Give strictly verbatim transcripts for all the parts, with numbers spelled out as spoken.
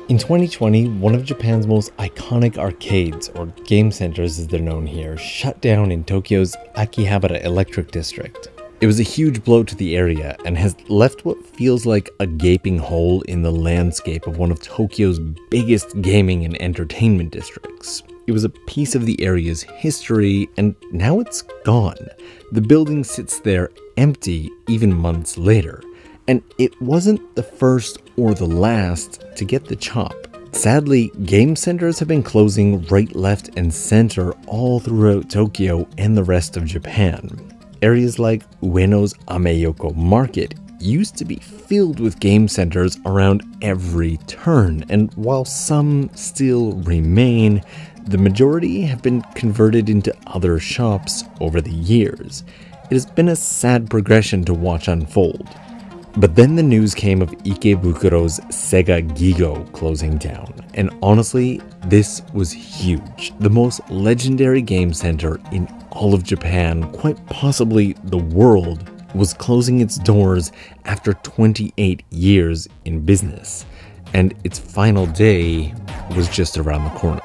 In twenty twenty, one of Japan's most iconic arcades, or game centers as they're known here, shut down in Tokyo's Akihabara Electric District. It was a huge blow to the area and has left what feels like a gaping hole in the landscape of one of Tokyo's biggest gaming and entertainment districts. It was a piece of the area's history, and now it's gone. The building sits there empty even months later. And it wasn't the first or the last to get the chop. Sadly, game centers have been closing right, left, and center all throughout Tokyo and the rest of Japan. Areas like Ueno's Ameyoko Market used to be filled with game centers around every turn, and while some still remain, the majority have been converted into other shops over the years. It has been a sad progression to watch unfold. But then the news came of Ikebukuro's Sega Gigo closing down, and honestly, this was huge. The most legendary game center in all of Japan, quite possibly the world, was closing its doors after twenty-eight years in business, and its final day was just around the corner.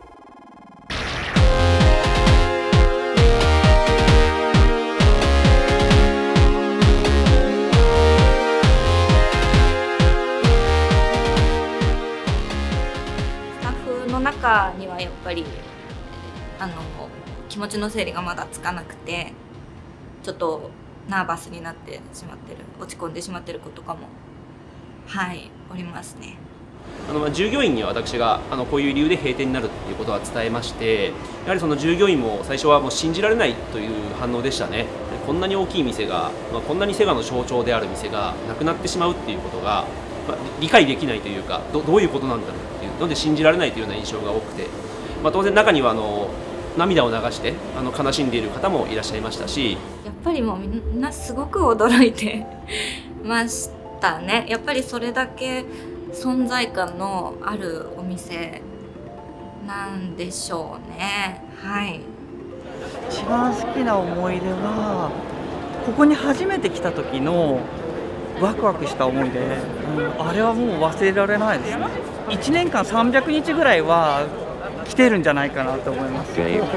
The 中にはやっぱりあの気持ちの整理がまだつかなくて、ちょっとナーバスになってしまってる、落ち込んでしまってる子とかもはいおりますね。 あの従業員には私があのこういう理由で閉店になるっていうことは伝えまして、やはりその従業員も最初はもう信じられないという反応でしたね。こんなに大きい店が、まあ、こんなにセガの象徴である店がなくなってしまうっていうことが、まあ、理解できないというか、 ど, どういうことなんだろうっていうので信じられないというような印象が多くて、まあ、当然中にはあの涙を流してあの悲しんでいる方もいらっしゃいましたし、 やっぱりもうみんなすごく驚いてましたね。やっぱりそれだけ存在感のあるお店なんでしょうね。はい。 一番好きな思い出はここに初めて来た時のワクワクした思い出、うん、あれはもう忘れられないですね。いちねんかんさんびゃくにちぐらいは来てるんじゃないかなと思います。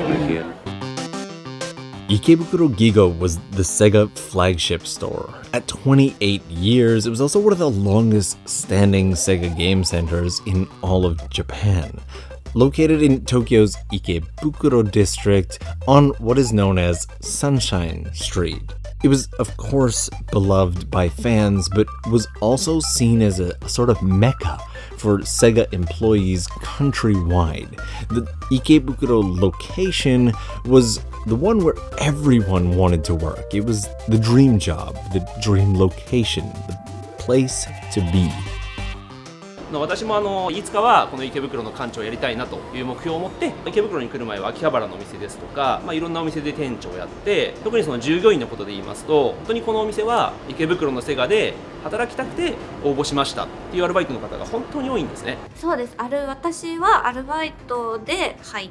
Ikebukuro Gigo was the Sega flagship store. At twenty-eight years, it was also one of the longest standing Sega game centers in all of Japan. Located in Tokyo's Ikebukuro district on what is known as Sunshine Street. It was, of course, beloved by fans, but was also seen as a sort of mecca for Sega employees countrywide. The Ikebukuro location was the one where everyone wanted to work. It was the dream job, the dream location, the place to be. 私もあのいつかはこの池袋の館長をやりたいなという目標を持って池袋に来る前は秋葉原のお店ですとか、まあ、いろんなお店で店長をやって、特にその従業員のことで言いますと、本当にこのお店は池袋のセガで働きたくて応募しましたっていうアルバイトの方が本当に多いんですね。 そうです。ある私はアルバイトで入って、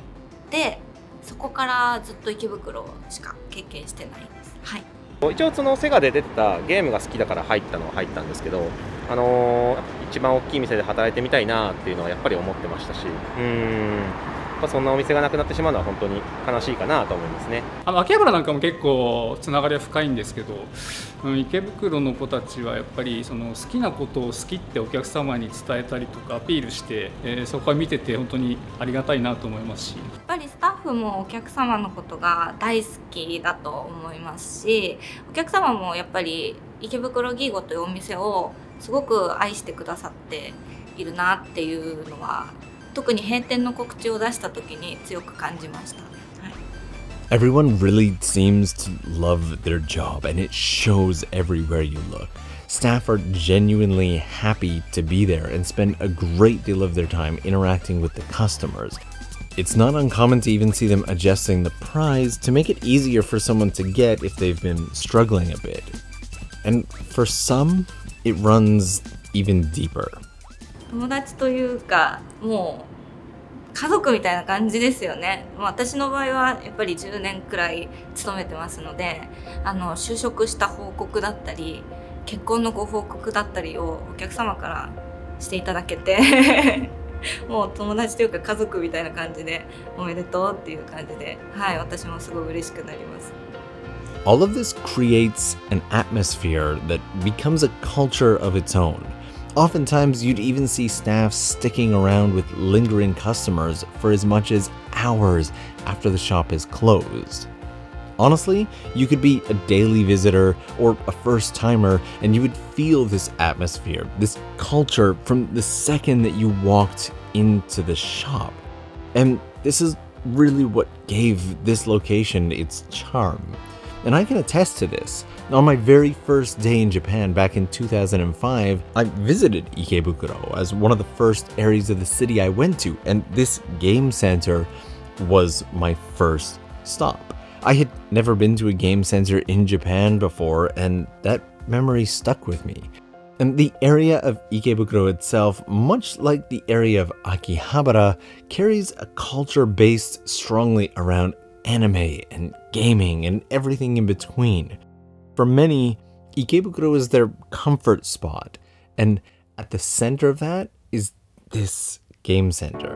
そこからずっと池袋しか経験してないです。はい。 一応そのセガで出てたゲームが好きだから入ったのは入ったんですけど、あのー、一番大きい店で働いてみたいなっていうのはやっぱり思ってましたし、うーん、やっぱそんなお店がなくなってしまうのは本当に悲しいかなと思いますね。 あの秋葉原なんかも結構つながりは深いんですけど、うん、池袋の子たちはやっぱりその好きなことを好きってお客様に伝えたりとかアピールして、えー、そこは見てて本当にありがたいなと思いますし、やっぱりスタッフもお客様のことが大好きだと思いますし、お客様もやっぱり池袋ギーゴというお店をすごく愛してくださっているなっていうのは、特に閉店の告知を出した時に強く感じました。 Everyone really seems to love their job, and it shows everywhere you look. Staff are genuinely happy to be there and spend a great deal of their time interacting with the customers. It's not uncommon to even see them adjusting the price to make it easier for someone to get if they've been struggling a bit. And for some, it runs even deeper. 友達というか、もう家族みたいな感じですよね。私の場合はやっぱりじゅうねんくらい勤めてますので、あの就職した報告だったり結婚のご報告だったりをお客様からしていただけてもう友達というか家族みたいな感じでおめでとうっていう感じで、はい、私もすごい嬉しくなります。 All of this creates an atmosphere that becomes a culture of its own. Oftentimes, you'd even see staff sticking around with lingering customers for as much as hours after the shop is closed. Honestly, you could be a daily visitor or a first-timer and you would feel this atmosphere, this culture from the second that you walked into the shop. And this is really what gave this location its charm. And I can attest to this. On my very first day in Japan back in two thousand five, I visited Ikebukuro as one of the first areas of the city I went to, and this game center was my first stop. I had never been to a game center in Japan before, and that memory stuck with me. And the area of Ikebukuro itself, much like the area of Akihabara, carries a culture based strongly around anime and gaming and everything in between. For many, Ikebukuro is their comfort spot, and at the center of that is this game center.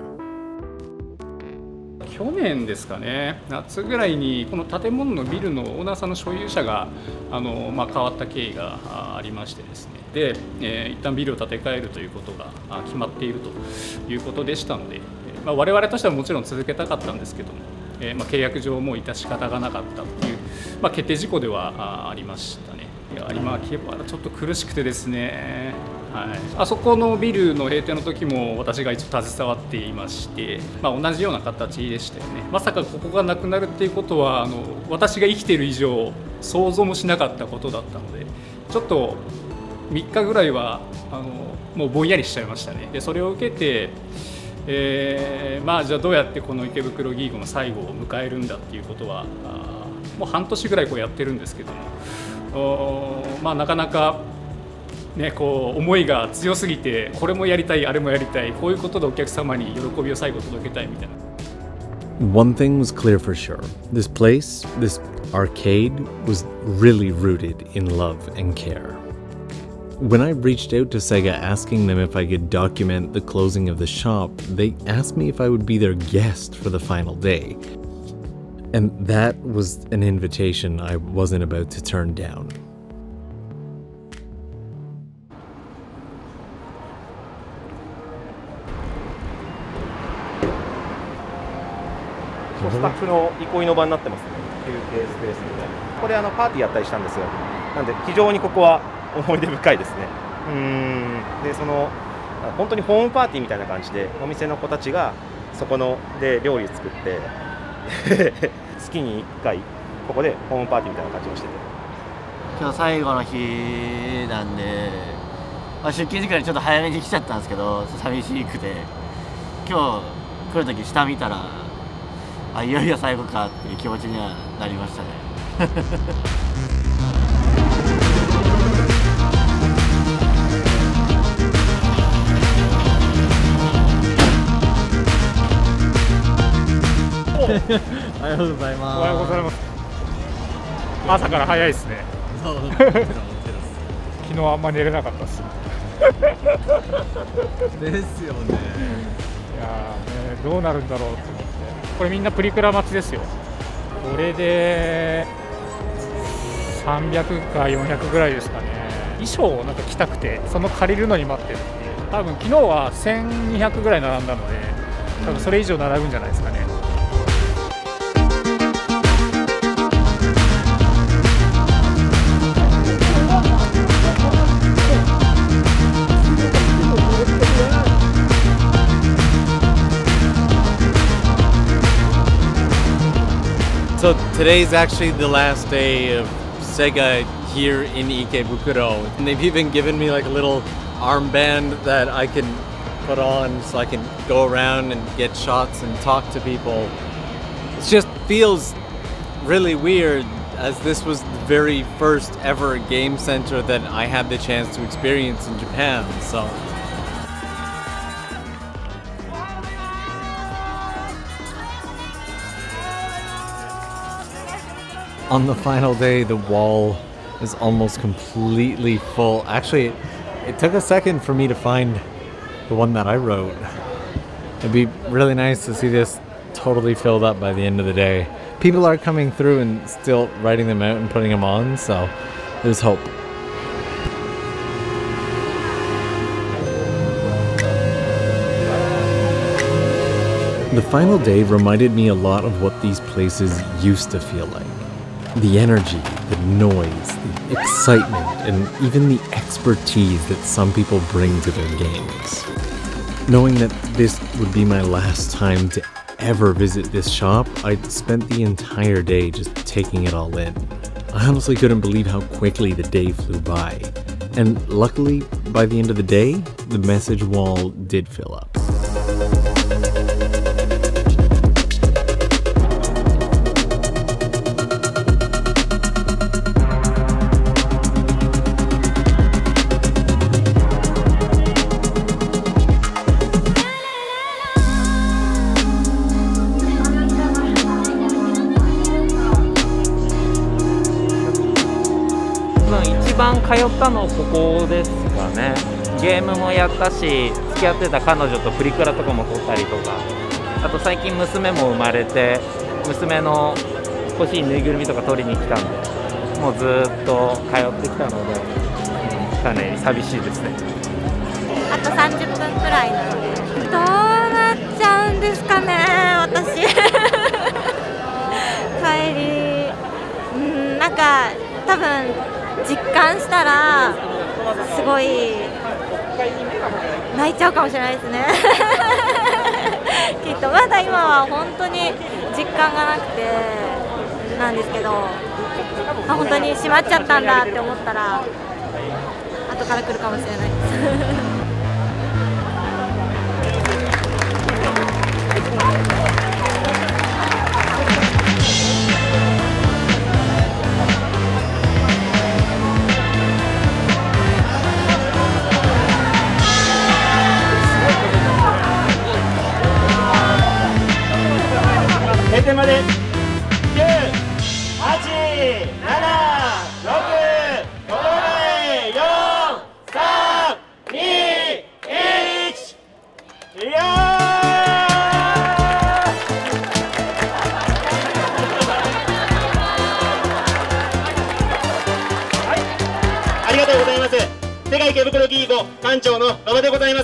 去年ですかね、夏ぐらいにこの建物のビルのオーナーさんの所有者があの、まあ、変わった経緯がありましてですね、で、えー、一旦ビルを建て替えるということが決まっているということでしたので、まあ、我々としてはもちろん続けたかったんですけども、えーまあ、契約上もう致し方がなかったという、まあ、決定事項ではありましたね。いや今秋葉原ちょっと苦しくてですね、はい、あそこのビルの閉店の時も私が一応携わっていまして、まあ、同じような形でしたよね。まさかここがなくなるっていうことはあの私が生きている以上想像もしなかったことだったので、ちょっとみっかぐらいはあのもうぼんやりしちゃいましたね。でそれを受けて、えー、まあじゃあどうやってこの池袋ギーゴの最後を迎えるんだっていうことはあもう半年ぐらいこうやってるんですけども、まあなかなかね、こう思いが強すぎてこれもやりたいあれもやりたい、こういうことでお客様に喜びを最後届けたいみたいな。 One thing was clear for sure. This place, this arcade, was really rooted in love and care. When I reached out to Sega asking them if I could document the closing of the shop, they asked me if I would be their guest for the final day. And that was an invitation I wasn't about to turn down. スタッフの憩いの場になってますね。休憩スペースみたいな。ここであのパーティーやったりしたんですよ。なんで非常にここは思い出深いですね。うーん。でその本当にホームパーティーみたいな感じでお店の子たちがそこので料理作って月にいっかいここでホームパーティーみたいな感じをしてて。 今日最後の日なんで、まあ、出勤時間にちょっと早めに来ちゃったんですけど寂しくて、今日来る時下見たらあいよいよ最後かっていう気持ちにはなりましたね。 おはようございます。 おはようございます。朝から早いですね。昨日あんまり寝れなかったです。 ですよね。 いやー、ね、どうなるんだろうと思って。これみんなプリクラ待ちですよ。これでさんびゃくかよんひゃくぐらいですかね。衣装をなんか着たくて、その借りるのに待ってるっていう。多分昨日はせんにひゃくぐらい並んだので、多分それ以上並ぶんじゃないですかね。 So today's actually the last day of Sega here in Ikebukuro, and they've even given me like a little armband that I can put on so I can go around and get shots and talk to people. It just feels really weird, as this was the very first ever game center that I had the chance to experience in Japan. So on the final day, the wall is almost completely full. Actually, it, it took a second for me to find the one that I wrote. It'd be really nice to see this totally filled up by the end of the day. People are coming through and still writing them out and putting them on, so there's hope. The final day reminded me a lot of what these places used to feel like. The energy, the noise, the excitement, and even the expertise that some people bring to their games. Knowing that this would be my last time to ever visit this shop, I spent the entire day just taking it all in. I honestly couldn't believe how quickly the day flew by. And luckily, by the end of the day, the message wall did fill up. 一番通ったのここですかね。ゲームもやったし、付き合ってた彼女とプリクラとかも撮ったりとか、あと最近娘も生まれて、娘の欲しいぬいぐるみとか取りに来たんで、もうずっと通ってきたので、かなり寂しいですね。 あとさんじゅっぷんくらいなので、どうなっちゃうんですかね、私。帰り、うん、なんか多分実感したらすごい泣いちゃうかもしれないですね。きっとまだ今は本当に実感がなくてなんですけど、あ、本当に閉まっちゃったんだって思ったら後から来るかもしれないです。 閉店まできゅう、はち、なな、ろく、ご、よん、さん、に、いち、いやー！はい、ありがとうございます。世界池袋ギーゴ館長の馬場でございます。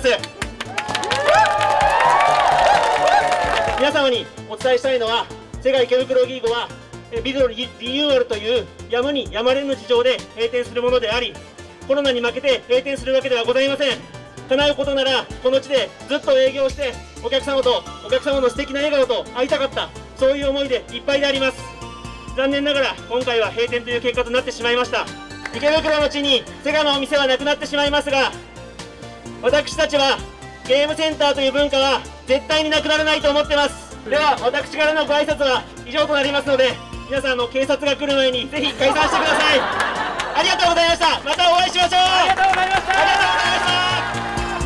皆様にお伝えしたいのは、世界池袋ギーゴはビズのリニューアルというやむにやまれぬ事情で閉店するものであり、コロナに負けて閉店するわけではございません。叶うことならこの地でずっと営業してお客様とお客様の素敵な笑顔と会いたかった、そういう思いでいっぱいであります。残念ながら今回は閉店という結果となってしまいました。池袋の地にセガのお店はなくなってしまいますが、私たちはゲームセンターという文化は絶対になくならないと思ってます。では私からのご挨拶は以上となりますので、皆さんの警察が来る前にぜひ解散してください。ありがとうございました。またお会いしましょう。ありがとうございました。ありがとうございました。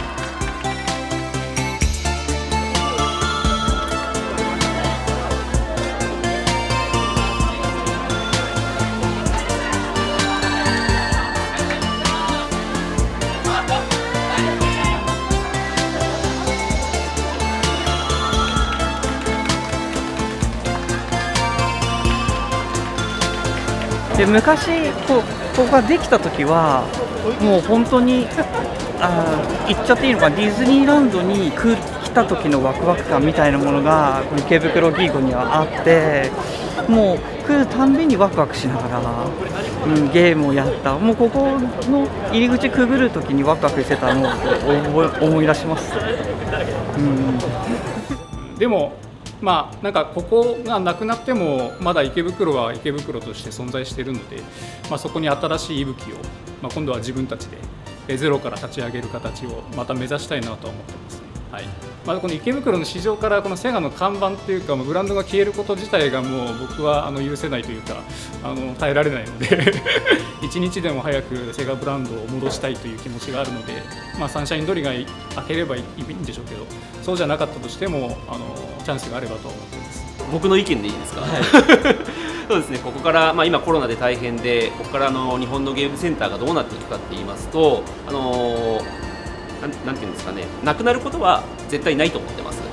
で昔こうここができた時はもう本当にあ言っちゃっていいのか、ディズニーランドに来た時のワクワク感みたいなものが池袋ギーゴにはあって、もう来るたんびにワクワクしながら、うん、ゲームをやった。もうここの入り口くぐる時にワクワクしてたのを思い出します。うん、 でもまあ、なんかここがなくなってもまだ池袋は池袋として存在しているので、まあ、そこに新しい息吹を、まあ、今度は自分たちでゼロから立ち上げる形をまた目指したいなと思ってます、ね。はい、まあ、この池袋の市場からこのセガの看板というかブランドが消えること自体がもう僕はあの許せないというか、あの耐えられないので一日でも早くセガブランドを戻したいという気持ちがあるので、まあ、サンシャインドリが開ければいいんでしょうけど、そうじゃなかったとしてもあのチャンスがあればと思っています。 僕の意見でいいですか。はいそうですね、ここから、まあ、今コロナで大変で、ここからの日本のゲームセンターがどうなっていくかって言いますと、あのーなん、なんていうんですかね、なくなることは絶対ないと思ってます。